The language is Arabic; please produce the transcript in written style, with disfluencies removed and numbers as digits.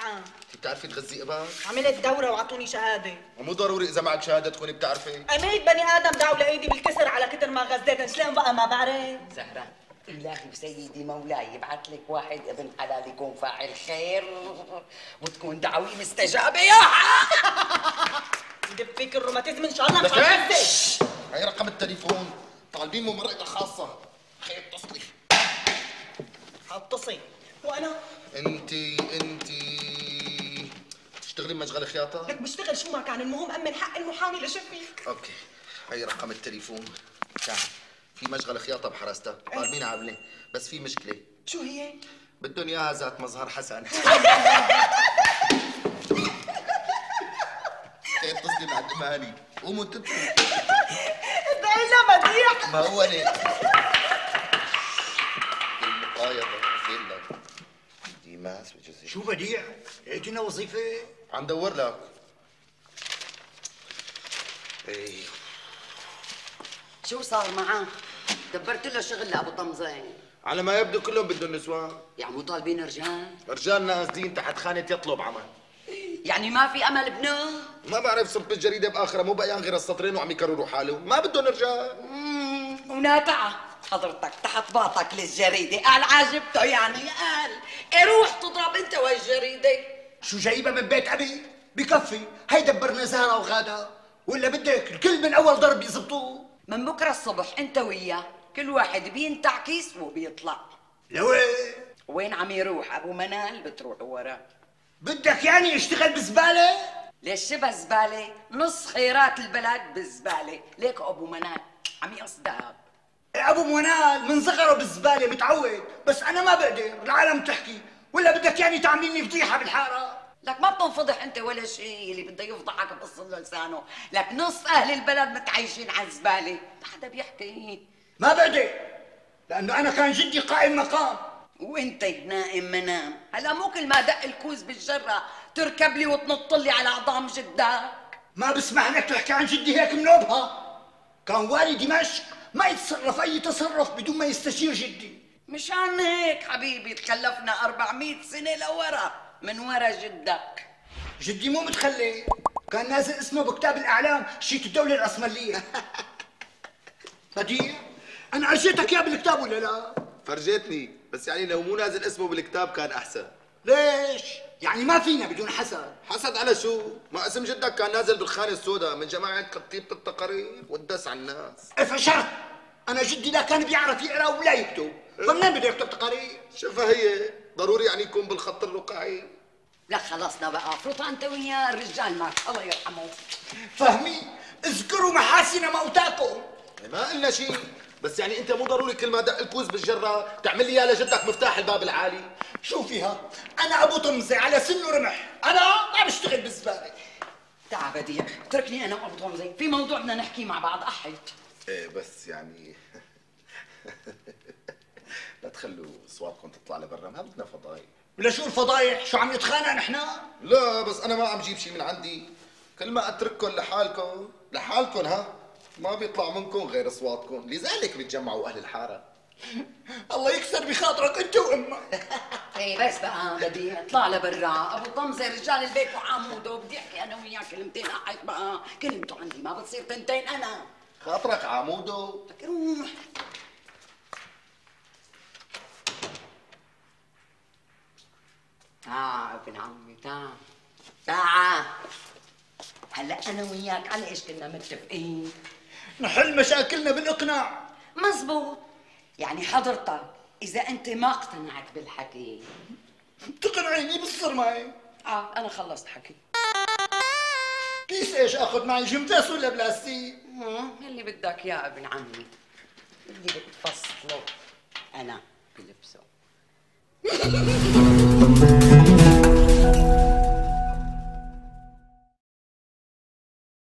معاه. انت بتعرفي تغذي ابر؟ عملت دورة وعطوني شهادة. ومو ضروري اذا معك شهادة تكوني بتعرفي. أميت بني آدم داولة ايدي بالكسر على كتر ما غزيت، شلون بقى ما بعرف؟ زهرة إلهي وسيدي مولاي يبعث لك واحد ابن حلال يكون فاعل خير وتكون دعوي مستجابة يا يدب فيك الروماتيزم ان شاء الله. مش بس هي رقم التليفون، طالبين ممرضة خاصة. خير اتصلي. هتصل. وانا انت تشتغلي بمشغل خياطة؟ لك بشتغل شو ما كان، المهم امن حق المحامي لشفيك. اوكي هي رقم التليفون. تعال في مشغل خياطة بحرستها، طالبين عاملة، بس في مشكلة. شو هي؟ بدهم اياها ذات مظهر حسن. اتصلي مع الاماني، قوموا انتبهوا. ادعي لها بديع. ما هو ليه؟ المقايضة فين لك؟ ديماس وجوزيف. شو بديع؟ لقيتينا وظيفة؟ عم دور لك. ايه شو صار معاه؟ دبرت له شغل لأبو طمزة. على ما يبدو كلهم بدهم نسوان. يعني مو طالبين رجال؟ رجال نازلين تحت خانة يطلب عمل. يعني ما في أمل ابنه؟ ما بعرف، صرت بالجريدة بآخرها مو بقيان غير السطرين وعم يكرروا حالهم، ما بدهم رجال. ونافعة حضرتك تحت باطك للجريدة، قال عاجبته يعني قال روح تضرب انت والجريدة. شو جايبها من بيت أبي؟ بكفي، هي دبرنا زهرة وغادة، ولا بدك الكل من أول ضرب يزبطوه؟ من بكرة الصبح انت وياه كل واحد بينتع كيس وبيطلع. لوين؟ وين عم يروح أبو منال بتروح وراه. بدك يعني اشتغل بزبالة؟ ليش شبه زبالة؟ نص خيرات البلد بالزبالة، ليك أبو منال عم يقصدها. أبو منال من صغره بالزبالة متعود، بس أنا ما بقدر، العالم تحكي، ولا بدك يعني تعمليني فضيحة بالحارة؟ لك ما بتنفضح انت ولا شيء، اللي بده يفضحك بقص له لسانه، لك نص أهل البلد متعايشين على الزبالة، ما حدا بيحكي. ما بقدر، لأنه أنا كان جدي قائم مقام. وانت نائم منام، هلا مو كل ما دق الكوز بالجرة تركب لي وتنط لي على عظام جدك. ما بسمح لك تحكي عن جدي هيك منوبها. كان والي دمشق ما يتصرف أي تصرف بدون ما يستشير جدي. مشان هيك حبيبي تخلفنا 400 سنة لورا من ورا جدك. جدي مو متخلي، كان نازل اسمه بكتاب الأعلام شيت الدولة العثمانية. بديع أنا أجيتك إياه بالكتاب ولا لا؟ فرجيتني، بس يعني لو مو نازل اسمه بالكتاب كان احسن. ليش؟ يعني ما فينا بدون حسد. حسد على شو؟ ما اسم جدك كان نازل بالخانة السوداء من جماعة كتيبة التقارير ودس على الناس. فشرت، أنا جدي لا كان بيعرف يقرأ ولا يكتب، فمنين بده يكتب تقارير؟ شوفها هي، ضروري يعني يكون بالخط الرقعي. لا خلصنا بقى، فروطة انت وياه الرجال مات الله يرحمه. فهمي؟ اذكروا محاسن موتاكم. ما قلنا شيء، بس يعني انت مو ضروري كل ما دق الكوز بالجرة تعمل لي اياه لجدك مفتاح الباب العالي. شو فيها؟ أنا أبو طمزة على سن ورمح، أنا ما بشتغل بالزبالة. تعال بديع، اتركني انا وابو طمزة، في موضوع بدنا نحكي مع بعض أحيت. ايه بس يعني لا تخلوا اصواتكم تطلع لبرا، ما بدنا فضايح. ولا شو الفضايح؟ شو عم نتخانق نحن؟ لا بس انا ما عم جيب شيء من عندي، كل ما اترككم لحالكم ها، ما بيطلع منكم غير اصواتكم، لذلك بيتجمعوا اهل الحاره. الله يكسر بخاطرك انت وامك. ايه بس بقى بديع اطلع لبرا، ابو طمزة رجال البيت وعموده، بدي احكي انا وياه كلمتين احيت بقى، كلمته عندي ما بتصير تنتين انا. خاطرك عموده. لك روح. ابن عمي تعال. هلا انا وياك على ايش كنا متفقين؟ نحل مشاكلنا بالاقناع. مزبوط، يعني حضرتك اذا انت ما اقتنعت بالحكي تقنعيني بالصر معي. انا خلصت حكي. كيس ايش اخذ معي، جمتاس ولا بلاستيك؟ اللي بدك يا ابن عمي، اللي بتفصله انا بلبسه.